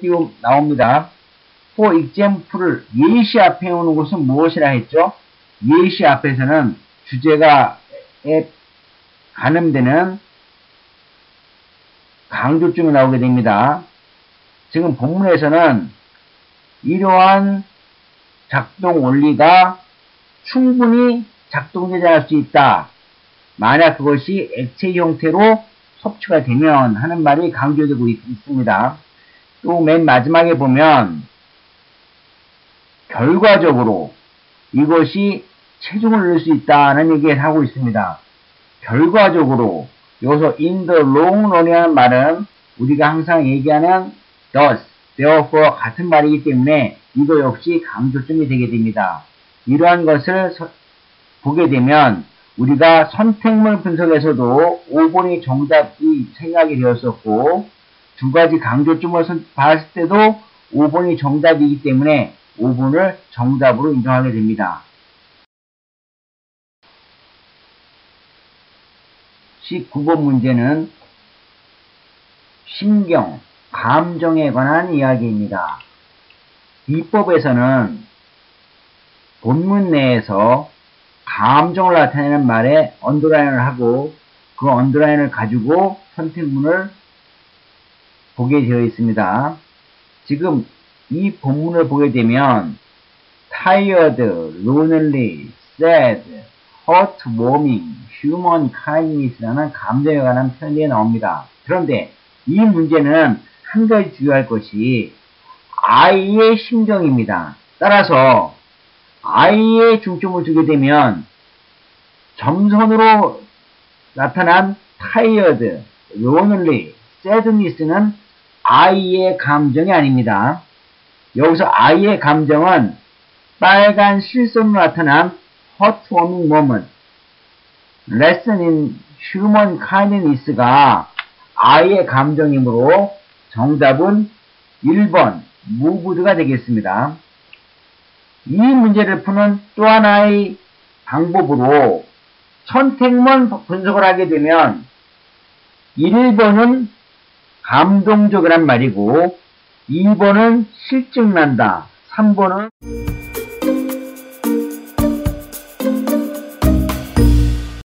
띄우 나옵니다. For example를 예시 앞에 오는 것은 무엇이라 했죠? 예시 앞에서는 주제가에 가늠되는 강조점이 나오게 됩니다. 지금 본문에서는 이러한 작동 원리가 충분히 작동되지 않을 수 있다. 만약 그것이 액체 형태로 섭취가 되면 하는 말이 강조되고 있습니다. 또 맨 마지막에 보면 결과적으로 이것이 체중을 늘릴 수 있다는 얘기를 하고 있습니다. 결과적으로 여기서 in the long run이라는 말은 우리가 항상 얘기하는 thus, therefore 같은 말이기 때문에 이거 역시 강조점이 되게 됩니다. 이러한 것을 보게 되면 우리가 선택물 분석에서도 5번이 정답이 생각이 되었었고 두 가지 강조점을 봤을 때도 5번이 정답이기 때문에 5번을 정답으로 인정하게 됩니다. 19번 문제는 신경, 감정에 관한 이야기입니다. 이법에서는 본문 내에서 감정을 나타내는 말에 언더라인을 하고 그 언더라인을 가지고 선택문을 보게 되어 있습니다. 지금 이 본문을 보게 되면 tired, lonely, sad, heartwarming, human kindness라는 감정에 관한 표현이 나옵니다. 그런데 이 문제는 한 가지 주의할 것이 I의 심정입니다. 따라서 I에 중점을 두게 되면 점선으로 나타난 tired, lonely, sadness는 I의 감정이 아닙니다. 여기서 I의 감정은 빨간 실선으로 나타난 heartwarming moment, lesson in human kindness가 I의 감정이므로 정답은 1번 moved가 되겠습니다. 이 문제를 푸는 또 하나의 방법으로 선택문 분석을 하게 되면 1번은 감동적이란 말이고 2번은 실증난다, 3번은